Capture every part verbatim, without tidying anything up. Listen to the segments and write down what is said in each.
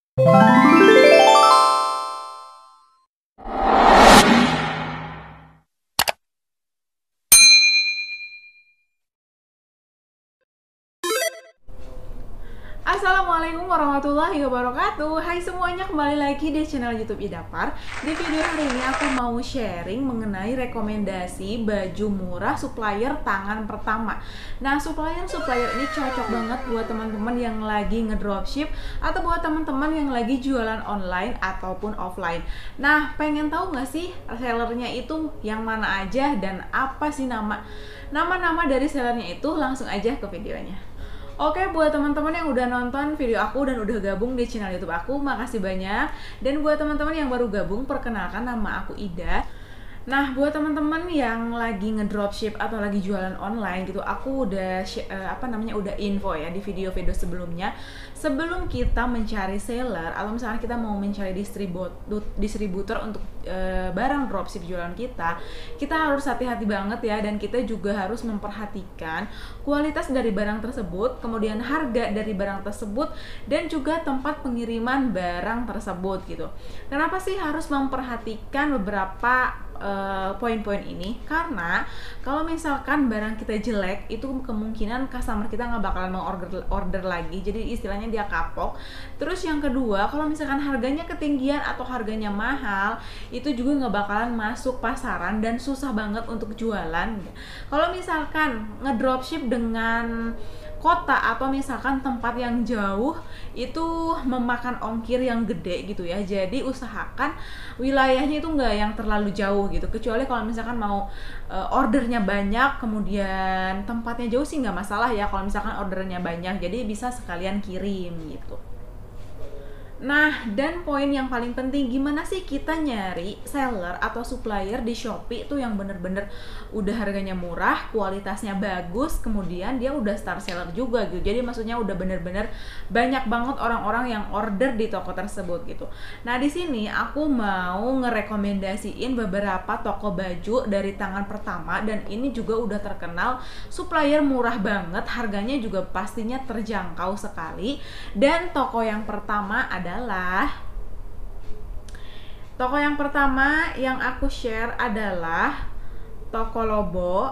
Assalamualaikum warahmatullahi wabarakatuh. Hai semuanya, kembali lagi di channel YouTube Idapar. Di video hari ini aku mau sharing mengenai rekomendasi baju murah supplier tangan pertama. Nah, supplier-supplier ini cocok banget buat teman-teman yang lagi ngedropship atau buat teman-teman yang lagi jualan online ataupun offline. Nah, pengen tahu nggak sih sellernya itu yang mana aja dan apa sih nama nama-nama dari sellernya itu? Langsung aja ke videonya. Oke, buat teman-teman yang udah nonton video aku dan udah gabung di channel YouTube aku, makasih banyak. Dan buat teman-teman yang baru gabung, perkenalkan nama aku Ida. Nah, buat teman-teman yang lagi ngedropship atau lagi jualan online gitu, aku udah uh, apa namanya udah info ya di video-video sebelumnya. Sebelum kita mencari seller atau misalnya kita mau mencari distribut distributor untuk uh, barang dropship jualan kita, kita harus hati-hati banget ya, dan kita juga harus memperhatikan kualitas dari barang tersebut, kemudian harga dari barang tersebut, dan juga tempat pengiriman barang tersebut gitu. Kenapa sih harus memperhatikan beberapa Uh, poin-poin ini? Karena kalau misalkan barang kita jelek, itu kemungkinan customer kita nggak bakalan mau order order lagi, jadi istilahnya dia kapok. Terus yang kedua, kalau misalkan harganya ketinggian atau harganya mahal, itu juga nggak bakalan masuk pasaran dan susah banget untuk jualan. Kalau misalkan ngedropship dengan kota atau misalkan tempat yang jauh, itu memakan ongkir yang gede gitu ya. Jadi usahakan wilayahnya itu nggak yang terlalu jauh gitu, kecuali kalau misalkan mau uh, ordernya banyak, kemudian tempatnya jauh sih nggak masalah ya kalau misalkan ordernya banyak, jadi bisa sekalian kirim gitu. Nah, dan poin yang paling penting, gimana sih kita nyari seller atau supplier di Shopee itu yang bener-bener udah harganya murah, kualitasnya bagus, kemudian dia udah star seller juga gitu. Jadi maksudnya udah bener-bener banyak banget orang-orang yang order di toko tersebut gitu. Nah, di sini aku mau ngerekomendasiin beberapa toko baju dari tangan pertama, dan ini juga udah terkenal supplier murah banget, harganya juga pastinya terjangkau sekali. Dan toko yang pertama ada adalah toko yang pertama yang aku share adalah toko Lobo.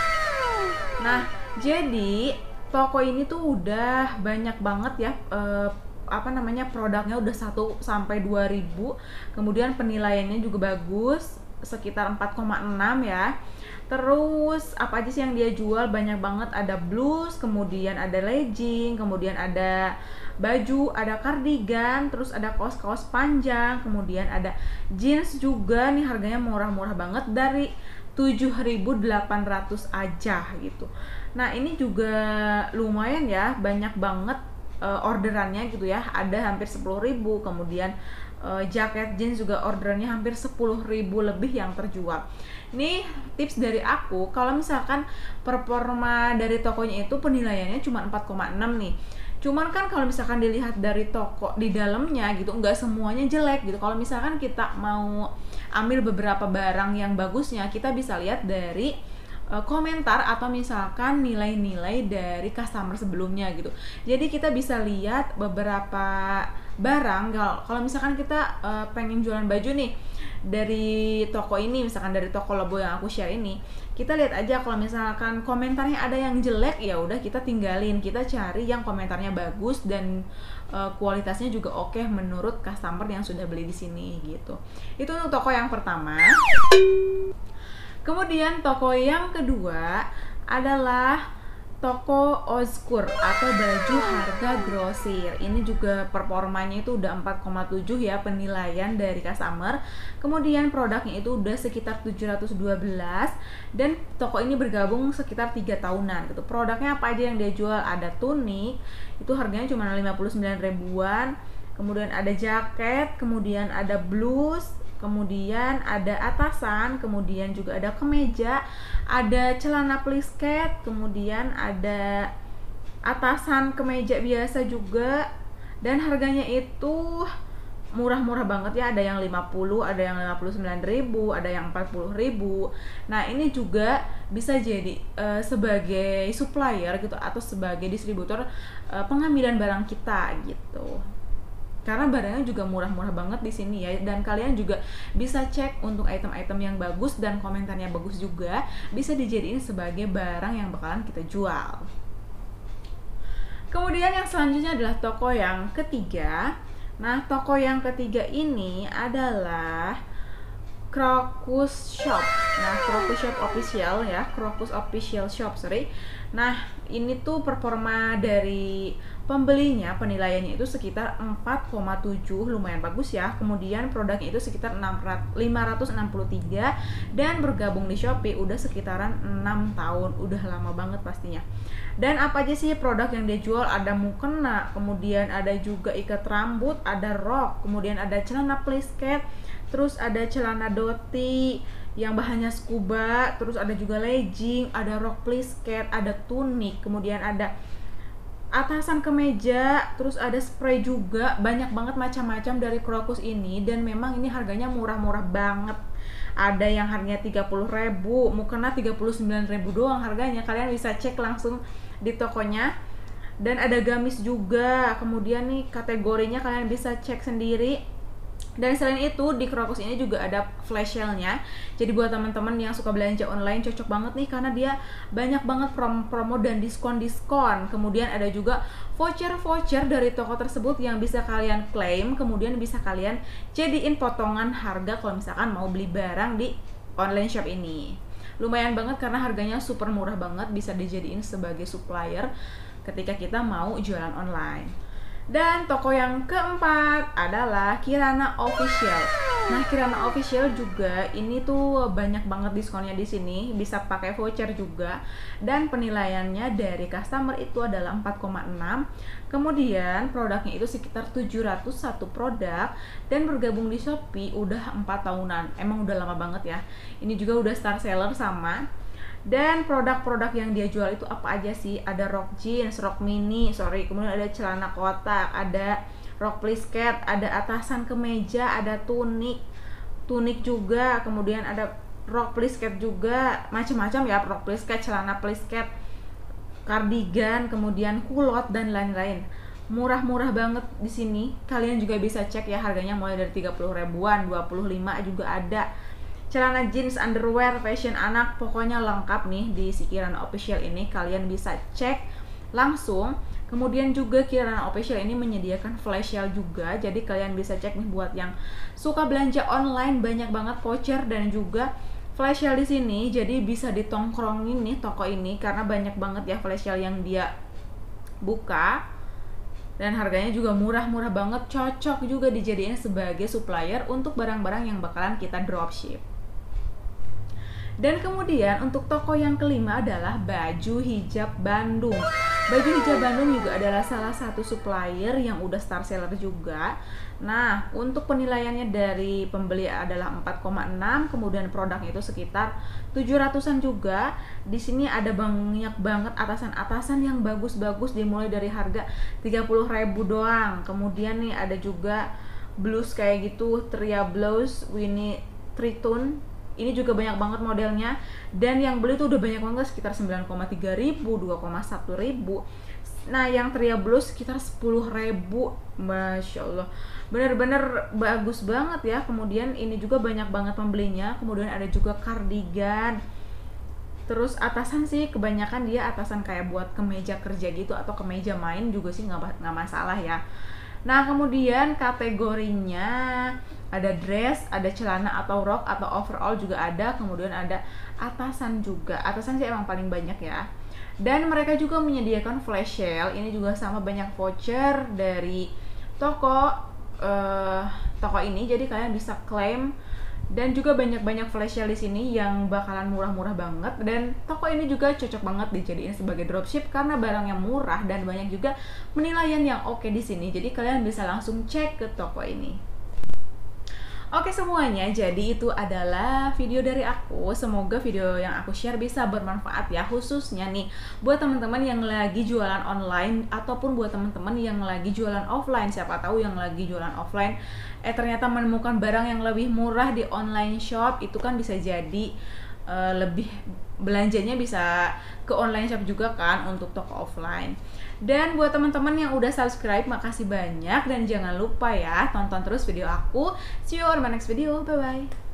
Nah, jadi toko ini tuh udah banyak banget ya eh, apa namanya produknya, udah satu sampai dua ribu. Kemudian penilaiannya juga bagus, sekitar empat koma enam ya. Terus apa aja sih yang dia jual? Banyak banget, ada blus, kemudian ada legging, kemudian ada baju, ada kardigan, terus ada kaos-kaos panjang, kemudian ada jeans juga. Nih harganya murah-murah banget, dari tujuh ribu delapan ratus aja gitu. Nah, ini juga lumayan ya, banyak banget uh, orderannya gitu ya. Ada hampir sepuluh ribu, kemudian uh, jaket jeans juga orderannya hampir sepuluh ribu lebih yang terjual. Nih tips dari aku, kalau misalkan performa dari tokonya itu penilaiannya cuma empat koma enam nih. Cuman kan kalau misalkan dilihat dari toko di dalamnya gitu, nggak semuanya jelek gitu. Kalau misalkan kita mau ambil beberapa barang yang bagusnya, kita bisa lihat dari uh, komentar atau misalkan nilai-nilai dari customer sebelumnya gitu. Jadi kita bisa lihat beberapa barang. Kalau kalau misalkan kita uh, pengen jualan baju nih dari toko ini, misalkan dari toko Lobo yang aku share ini, kita lihat aja kalau misalkan komentarnya ada yang jelek, ya udah kita tinggalin, kita cari yang komentarnya bagus dan uh, kualitasnya juga oke menurut customer yang sudah beli di sini gitu. Itu untuk toko yang pertama. Kemudian toko yang kedua adalah toko Ozkur atau baju harga grosir. Ini juga performanya itu udah empat koma tujuh ya penilaian dari customer. Kemudian produknya itu udah sekitar tujuh ratus dua belas, dan toko ini bergabung sekitar tiga tahunan gitu. Produknya apa aja yang dia jual? Ada tunik, itu harganya cuma lima puluh sembilan ribuan. Kemudian ada jaket, kemudian ada blus, kemudian ada atasan, kemudian juga ada kemeja, ada celana plisket, kemudian ada atasan kemeja biasa juga, dan harganya itu murah-murah banget ya, ada yang lima puluh, ada yang lima puluh sembilan ribu, ada yang empat puluh ribu. Nah, ini juga bisa jadi uh, sebagai supplier gitu atau sebagai distributor uh, pengambilan barang kita gitu. karena barangnya juga murah-murah banget di sini ya. Dan kalian juga bisa cek untuk item-item yang bagus dan komentarnya bagus juga, bisa dijadiin sebagai barang yang bakalan kita jual. Kemudian yang selanjutnya adalah toko yang ketiga. Nah, toko yang ketiga ini adalah Crocus Shop. Nah, Crocus Shop Official ya, Crocus Official Shop, sorry. Nah, ini tuh performa dari pembelinya, penilaiannya itu sekitar empat koma tujuh, lumayan bagus ya. Kemudian produknya itu sekitar lima ratus enam puluh tiga dan bergabung di Shopee udah sekitaran enam tahun, udah lama banget pastinya. Dan apa aja sih produk yang dia jual? Ada mukena, kemudian ada juga ikat rambut, ada rok, kemudian ada celana plisket, terus ada celana doti yang bahannya scuba, terus ada juga legging, ada rok plisket, ada tunik, kemudian ada atasan kemeja, terus ada spray juga, banyak banget macam-macam dari Crocus ini. Dan memang ini harganya murah-murah banget. Ada yang harganya tiga puluh ribu, mukena tiga puluh sembilan ribu doang harganya. Kalian bisa cek langsung di tokonya. Dan ada gamis juga. Kemudian nih kategorinya kalian bisa cek sendiri. Dan selain itu di Crocus ini juga ada flash sale-nya. Jadi buat teman-teman yang suka belanja online cocok banget nih, karena dia banyak banget promo-promo dan diskon-diskon. Kemudian ada juga voucher-voucher dari toko tersebut yang bisa kalian claim, kemudian bisa kalian jadiin potongan harga kalau misalkan mau beli barang di online shop ini. Lumayan banget karena harganya super murah banget, bisa dijadiin sebagai supplier ketika kita mau jualan online. Dan toko yang keempat adalah Kirana Official. Nah, Kirana Official juga ini tuh banyak banget diskonnya di sini, bisa pakai voucher juga. Dan penilaiannya dari customer itu adalah empat koma enam. Kemudian produknya itu sekitar tujuh ratus satu produk dan bergabung di Shopee udah empat tahunan. Emang udah lama banget ya. Ini juga udah star seller sama. Dan produk-produk yang dia jual itu apa aja sih? Ada rok jeans, rok mini, sorry, kemudian ada celana kotak, ada rok plisket, ada atasan kemeja, ada tunik, tunik juga, kemudian ada rok plisket juga, macam-macam ya, rok plisket, celana plisket, kardigan, kemudian kulot dan lain-lain. Murah-murah banget di sini. Kalian juga bisa cek ya, harganya mulai dari tiga puluh ribuan, dua puluh lima juga ada. Celana jeans, underwear, fashion anak, pokoknya lengkap nih di si Kirana Official ini. Kalian bisa cek langsung. Kemudian juga Kirana Official ini menyediakan flash sale juga. Jadi kalian bisa cek nih buat yang suka belanja online, banyak banget voucher dan juga flash sale di sini. Jadi bisa ditongkrongin nih toko ini karena banyak banget ya flash sale yang dia buka. Dan harganya juga murah-murah banget, cocok juga dijadiin sebagai supplier untuk barang-barang yang bakalan kita dropship. Dan kemudian untuk toko yang kelima adalah Baju Hijab Bandung. Baju Hijab Bandung juga adalah salah satu supplier yang udah star seller juga. Nah, untuk penilaiannya dari pembeli adalah empat koma enam, kemudian produknya itu sekitar tujuh ratusan juga. Di sini ada banyak banget atasan-atasan yang bagus-bagus, dimulai dari harga tiga puluh ribu doang. Kemudian nih ada juga blus kayak gitu, Tria Blouse, Winnie Tritun. Ini juga banyak banget modelnya, dan yang beli tuh udah banyak banget, sekitar sembilan koma tiga ribu, dua koma satu ribu. Nah, yang Tria Blouse sekitar sepuluh ribu. Masya Allah, bener-bener bagus banget ya. Kemudian ini juga banyak banget pembelinya. Kemudian ada juga kardigan. Terus atasan sih kebanyakan dia atasan kayak buat kemeja kerja gitu atau kemeja main juga sih nggak nggak masalah ya. Nah, kemudian kategorinya ada dress, ada celana atau rok atau overall juga ada, kemudian ada atasan juga. Atasan sih emang paling banyak ya. Dan mereka juga menyediakan flash sale. Ini juga sama, banyak voucher dari toko uh, toko ini. Jadi kalian bisa claim. Dan juga banyak-banyak flash sale di sini yang bakalan murah-murah banget. Dan toko ini juga cocok banget dijadiin sebagai dropship karena barangnya murah dan banyak juga penilaian yang oke di sini. Jadi kalian bisa langsung cek ke toko ini. Oke semuanya, jadi itu adalah video dari aku. Semoga video yang aku share bisa bermanfaat ya, khususnya nih buat teman-teman yang lagi jualan online ataupun buat teman-teman yang lagi jualan offline. Siapa tahu yang lagi jualan offline eh ternyata menemukan barang yang lebih murah di online shop, itu kan bisa jadi uh, lebih belanjanya bisa ke online shop juga kan untuk toko offline. Dan buat teman-teman yang udah subscribe, makasih banyak. Dan jangan lupa ya, tonton terus video aku. See you on my next video, bye-bye.